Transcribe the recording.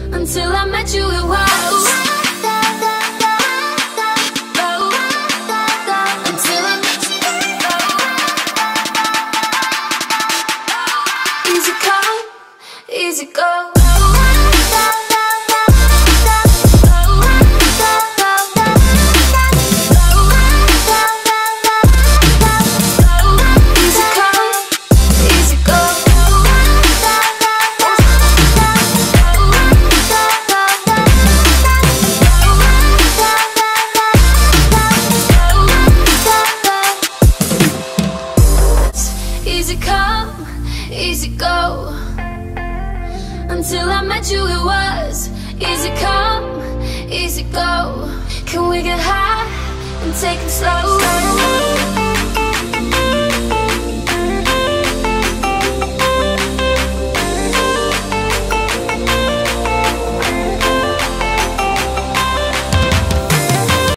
Until I met you, it was until I met you. Easy come, easy go. Easy come, easy go. Until I met you, it was easy come, easy go. Can we get high and take it slow?